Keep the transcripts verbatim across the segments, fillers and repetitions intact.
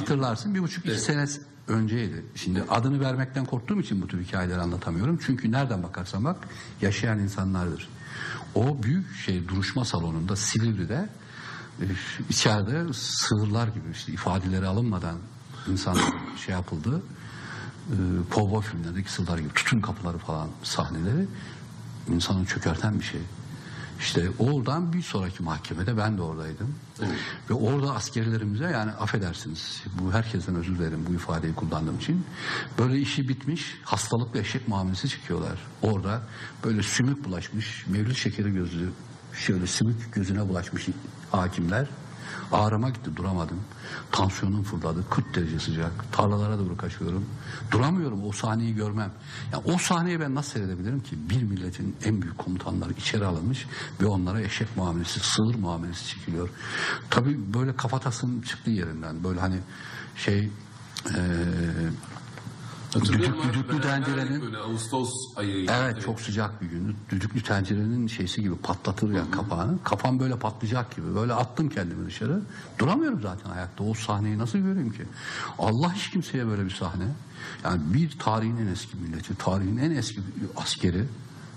Hatırlarsın bir buçuk iki Evet. sene önceydi. Şimdi adını vermekten korktuğum için bu tür hikayeleri anlatamıyorum. Çünkü nereden bakarsan bak yaşayan insanlardır. O büyük şey duruşma salonunda Silivri'de e, içeride sığırlar gibi işte ifadeleri alınmadan insanlar şey yapıldı. E, Kovboy filmlerindeki sığırlar gibi tütün kapıları falan sahneleri insanı çökerten bir şey. İşte oradan bir sonraki mahkemede ben de oradaydım. Evet. Ve orada askerlerimize yani affedersiniz bu herkesten özür dilerim bu ifadeyi kullandığım için böyle işi bitmiş hastalıklı eşek muamelesi çıkıyorlar. Orada böyle sümük bulaşmış mevlüt şekeri gözlü şöyle sümük gözüne bulaşmış hakimler. Ağrıma gitti duramadım. Tansiyonum fırladı. kırk derece sıcak. Tarlalara doğru kaçıyorum. Duramıyorum o sahneyi görmem. Ya o sahneyi ben nasıl seyredebilirim ki? Bir milletin en büyük komutanları içeri alınmış ve onlara eşek muamelesi, sığır muamelesi çekiliyor. Tabii böyle kafatasım çıktı yerinden. Böyle hani şey eee Hatırlıyorum Düdük, abi, düdüklü beraberdik tencerenin böyle Ağustos ayıydı. evet çok sıcak bir gündü. Düdüklü tencerenin şeysi gibi patlatır ya kapağını. Kafam böyle patlayacak gibi. Böyle attım kendimi dışarı. Duramıyorum zaten ayakta. O sahneyi nasıl göreyim ki? Allah hiç kimseye böyle bir sahne. Yani bir tarihin en eski milleti, tarihin en eski askeri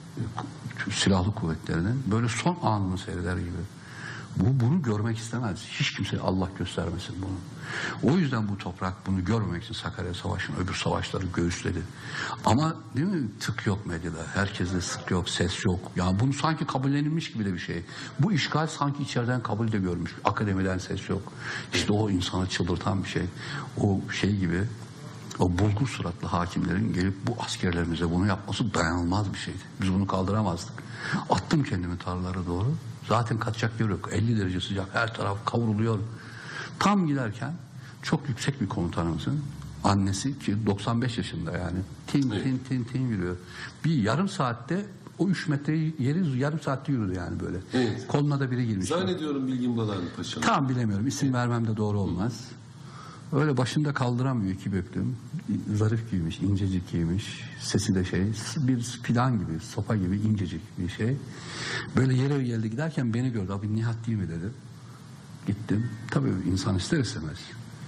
silahlı kuvvetlerinin böyle son anını seyreder gibi. Bu, bunu görmek istemez. Hiç kimse Allah göstermesin bunu. O yüzden bu toprak bunu görmemek için Sakarya Savaşı'nın öbür savaşları göğüsledi. Ama değil mi? Tık yok medyada. Herkeste sık yok, ses yok. Yani bunu sanki kabullenilmiş gibi de bir şey. Bu işgal sanki içeriden kabul de görmüş. Akademiden ses yok. İşte o insanı çıldırtan bir şey. O şey gibi o bulgur suratlı hakimlerin gelip bu askerlerimize bunu yapması dayanılmaz bir şeydi. Biz bunu kaldıramazdık. Attım kendimi tarlalara doğru. Zaten kaçacak yer yok. elli derece sıcak. Her taraf kavruluyor. Tam giderken çok yüksek bir komutanımızın annesi ki doksan beş yaşında yani tin Evet. tin tin tin yürüyor. Bir yarım saatte o üç metreyi yeri yarım saatte yürüdü yani böyle. Evet. Koluna da biri girmiş. Zannediyorum Bilgin Balan Paşa'nın. Tam bilemiyorum. İsim vermem de doğru olmaz. Öyle başında kaldıramıyor iki büklüm. Zarif giymiş, incecik giymiş. Sesi de şey, bir fidan gibi, sopa gibi incecik bir şey. Böyle yere geldi giderken beni gördü. Abi Nihat değil mi dedi. Gittim. Tabii insan ister istemez.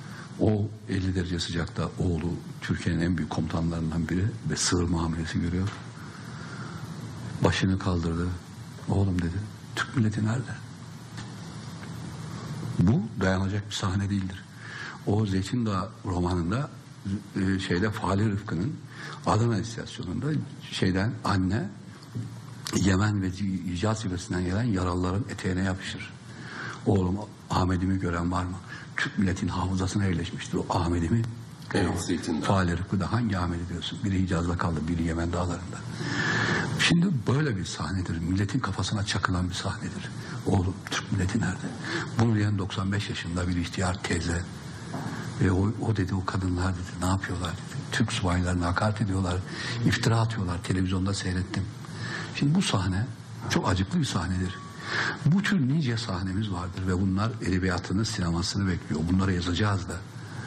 O elli derece sıcakta oğlu Türkiye'nin en büyük komutanlarından biri ve sığır muamelesi görüyor. Başını kaldırdı. Oğlum dedi. Türk milleti nerede? Bu dayanacak bir sahne değildir. O Zeytin Dağı romanında e, şeyde Fahri Rıfkı'nın Adana istasyonunda şeyden anne Yemen ve Hicaz yöresinden gelen yaralıların eteğine yapışır. Oğlum Ahmet'imi gören var mı? Türk milletin hafızasına yerleşmiştir o Ahmet'imi. Evet, Zeytin Dağı. Fahri Rıfkı'da hangi Ahmet'i diyorsun? Biri Hicaz'da kaldı, biri Yemen dağlarında. Şimdi böyle bir sahnedir. Milletin kafasına çakılan bir sahnedir. Oğlum Türk milleti nerede? Bunu diyen doksan beş yaşında bir ihtiyar teyze. Ve o, o dedi o kadınlar dedi ne yapıyorlar dedi. Türk subaylarına hakaret ediyorlar. İftira atıyorlar. Televizyonda seyrettim. Şimdi bu sahne çok acıklı bir sahnedir. Bu tür nice sahnemiz vardır ve bunlar edebiyatını, sinemasını bekliyor. Bunları yazacağız da.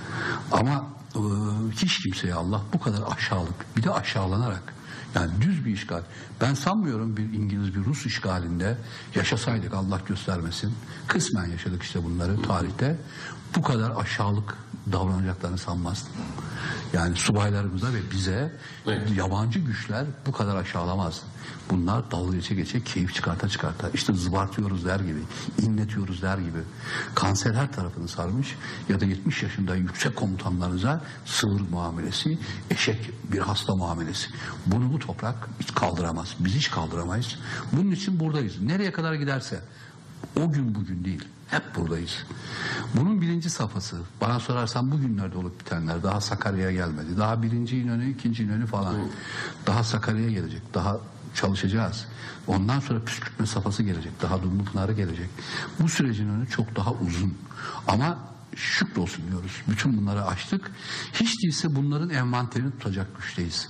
Ama e, hiç kimseye Allah bu kadar aşağılık, bir de aşağılanarak yani düz bir işgal. Ben sanmıyorum bir İngiliz, bir Rus işgalinde yaşasaydık Allah göstermesin. Kısmen yaşadık işte bunları tarihte. Bu kadar aşağılık davranacaklarını sanmazdım. Yani subaylarımıza ve bize evet. Yabancı güçler bu kadar aşağılamaz. Bunlar dalga geçe geçe keyif çıkarta çıkarta. İşte zıbartıyoruz der gibi, inletiyoruz der gibi. Kanser her tarafını sarmış ya da yetmiş yaşında yüksek komutanlarınıza sığır muamelesi, eşek bir hasta muamelesi. Bunu bu toprak hiç kaldıramaz. Biz hiç kaldıramayız. Bunun için buradayız. Nereye kadar giderse o gün bugün değil. Hep buradayız. Bunun birinci safhası. Bana sorarsan bugünlerde olup bitenler daha Sakarya'ya gelmedi. Daha birinci İnönü, ikinci İnönü falan. Daha Sakarya'ya gelecek. Daha çalışacağız. Ondan sonra püskürtme safhası gelecek. Daha Dumlupınarı gelecek. Bu sürecin önü çok daha uzun. Ama şükrolsun diyoruz. Bütün bunları açtık. Hiç değilse bunların envanterini tutacak güçteyiz.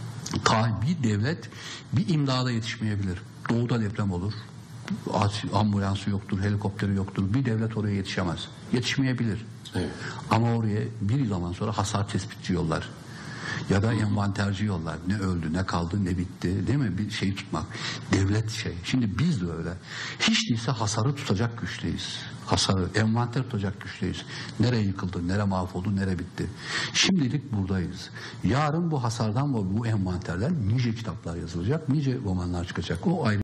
Ta bir devlet bir imdada yetişmeyebilir. Doğuda deprem olur. Ambulansı yoktur, helikopteri yoktur. Bir devlet oraya yetişemez. Yetişmeyebilir. Evet. Ama oraya bir zaman sonra hasar tespitçi yollar. Ya da envanterci yollar. Ne öldü, ne kaldı, ne bitti. Değil mi? Bir şey çıkmak. Devlet şey. Şimdi biz de öyle. Hiç değilse hasarı tutacak güçteyiz. Hasarı, envanter tutacak güçteyiz. Nereye yıkıldı, nere mahvoldu, nere bitti. Şimdilik buradayız. Yarın bu hasardan ve bu envanterler nice kitaplar yazılacak, nice romanlar çıkacak. O ayrı.